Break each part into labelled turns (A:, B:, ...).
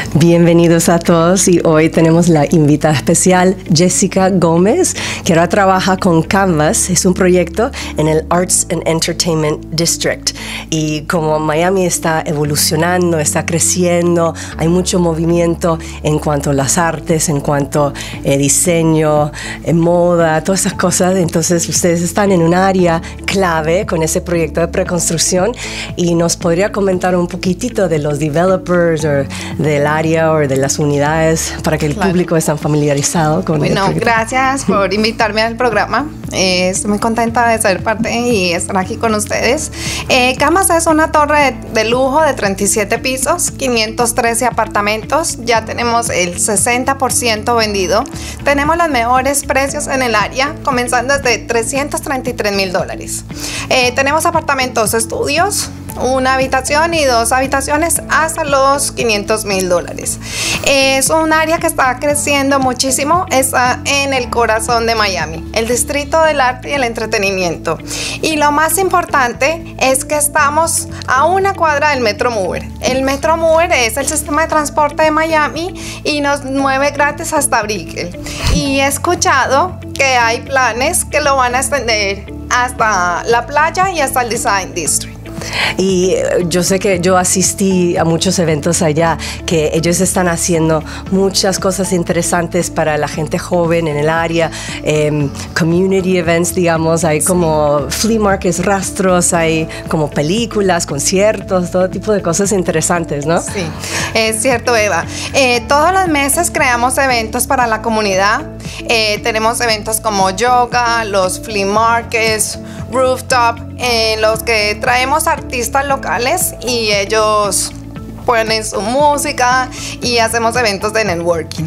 A: Bienvenidos a todos y hoy tenemos la invitada especial Jessica Gómez, que ahora trabaja con Canvas. Es un proyecto en el Arts and Entertainment District y como Miami está evolucionando, está creciendo, hay mucho movimiento en cuanto a las artes, en cuanto a diseño, moda, todas esas cosas. Entonces ustedes están en un área clave con ese proyecto de preconstrucción y nos podría comentar un poquitito de los developers o del área o de las unidades para que el público esté familiarizado con el proyecto.
B: Gracias por invitarme al programa. Estoy muy contenta de ser parte y estar aquí con ustedes. Canvas es una torre de lujo de 37 pisos, 513 apartamentos. Ya tenemos el 60% vendido. Tenemos los mejores precios en el área, comenzando desde $333,000. Tenemos apartamentos estudios, una habitación y 2 habitaciones hasta los $500,000. Es un área que está creciendo muchísimo, está en el corazón de Miami, el distrito del arte y el entretenimiento. Y lo más importante es que estamos a una cuadra del Metro Mover. El Metro Mover es el sistema de transporte de Miami y nos mueve gratis hasta Brickell. Y he escuchado que hay planes que lo van a extender hasta la playa y hasta el Design District.
A: Y yo sé que yo asistí a muchos eventos allá, que ellos están haciendo muchas cosas interesantes para la gente joven en el área, community events, digamos, hay como flea markets, rastros, hay como películas, conciertos, todo tipo de cosas interesantes, ¿no?
B: Sí, es cierto, Eva. Todos los meses creamos eventos para la comunidad. Tenemos eventos como yoga, los flea markets, rooftop, en los que traemos artistas locales y ellos ponen su música y hacemos eventos de networking.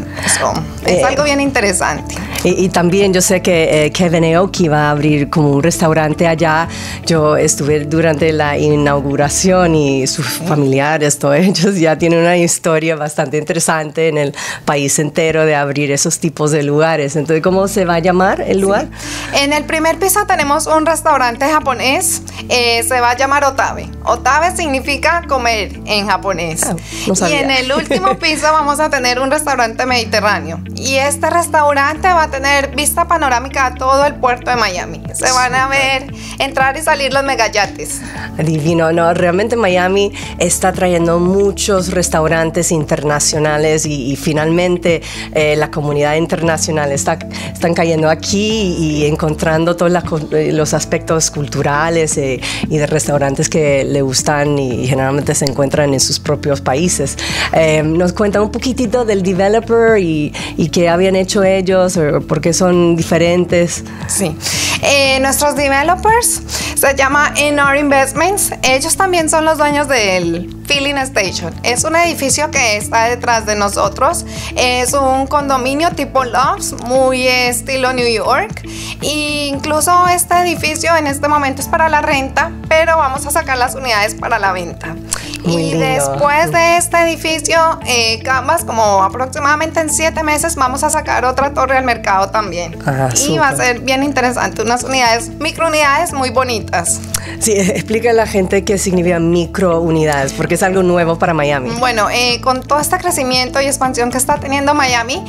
B: Es algo bien interesante.
A: Y también yo sé que Kevin Aoki va a abrir como un restaurante allá. Yo estuve durante la inauguración y sus familiares, todos ellos ya tienen una historia bastante interesante en el país entero de abrir esos tipos de lugares. Entonces, ¿cómo se va a llamar el lugar?
B: En el primer piso tenemos un restaurante japonés, se va a llamar Otabe. Otabe significa comer en japonés.
A: No sabía.
B: Y en el último piso vamos a tener un restaurante mediterráneo. Y este restaurante va a tener vista panorámica a todo el puerto de Miami. Se van a ver entrar y salir los megayates.
A: Divino, no, realmente Miami está trayendo muchos restaurantes internacionales y finalmente la comunidad internacional están cayendo aquí y encontrando todos los aspectos culturales y de restaurantes que le gustan y generalmente se encuentran en sus propios países. Nos cuentan un poquitito del developer y qué habían hecho ellos o por qué son diferentes.
B: Sí, nuestros developers se llama NR Investments. Ellos también son los dueños del Filling Station. Es un edificio que está detrás de nosotros. Es un condominio tipo Loft, muy estilo New York. E incluso este edificio en este momento es para la renta, pero vamos a sacar las unidades para la venta.
A: Muy
B: y
A: lindo.
B: Después de este edificio, Canvas, como aproximadamente en 7 meses, vamos a sacar otra torre al mercado también. Y va a ser bien interesante, unas unidades, microunidades muy bonitas.
A: Sí, explica a la gente qué significan microunidades, porque es algo nuevo para Miami.
B: Bueno, con todo este crecimiento y expansión que está teniendo Miami,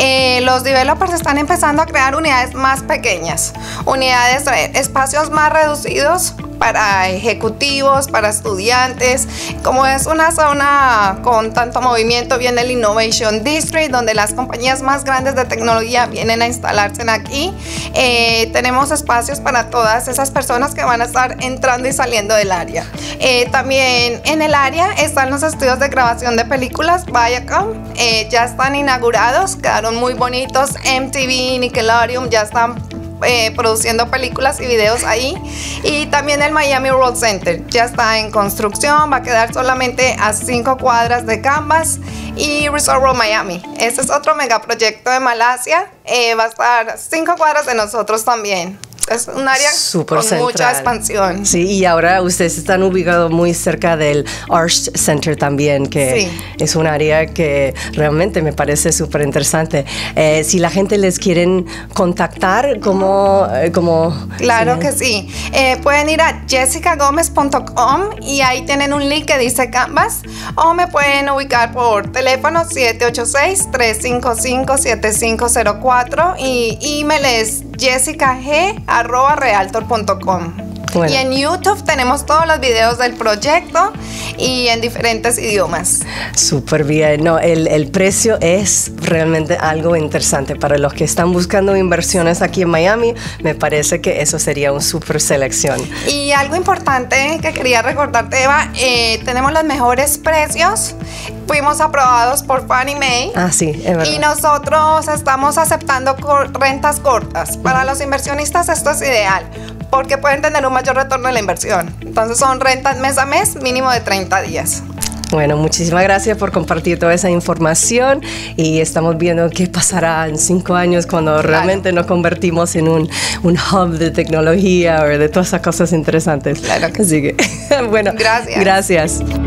B: los developers están empezando a crear unidades más pequeñas, unidades, espacios más reducidos para ejecutivos, para estudiantes. Como es una zona con tanto movimiento, viene el Innovation District, donde las compañías más grandes de tecnología vienen a instalarse aquí. Tenemos espacios para todas esas personas que van a estar entrando y saliendo del área. También en el área están los estudios de grabación de películas Viacom, ya están inaugurados, quedaron muy bonitos. MTV, Nickelodeon ya están produciendo películas y videos ahí. Y también el Miami World Center ya está en construcción, va a quedar solamente a 5 cuadras de Canvas. Y Resort World Miami, este es otro megaproyecto de Malasia, va a estar a 5 cuadras de nosotros también. Es un área
A: Súper
B: con
A: central.
B: mucha expansión.
A: Sí, y ahora ustedes están ubicados muy cerca del Arts Center también, que
B: Sí.
A: es un área que realmente me parece súper interesante. Si la gente les quieren contactar, ¿cómo?
B: Claro que sí. Pueden ir a jessicagomez.com y ahí tienen un link que dice Canvas, o me pueden ubicar por teléfono 786-355-7504 y email es jessicag@realtor.com.
A: Bueno.
B: Y en YouTube tenemos todos los videos del proyecto y en diferentes idiomas.
A: Súper bien. No, el precio es realmente algo interesante. Para los que están buscando inversiones aquí en Miami, me parece que eso sería una súper selección.
B: Y algo importante que quería recordarte, Eva, tenemos los mejores precios. Fuimos aprobados por Fannie Mae.
A: Ah, sí, es verdad.
B: Y nosotros estamos aceptando rentas cortas. Para los inversionistas esto es ideal, porque pueden tener un mayor retorno de la inversión. Entonces son rentas mes a mes, mínimo de 30 días.
A: Bueno, muchísimas gracias por compartir toda esa información y estamos viendo qué pasará en 5 años cuando realmente nos convertimos en un hub de tecnología o de todas esas cosas interesantes.
B: Claro que
A: Así que, bueno,
B: Gracias.
A: Gracias.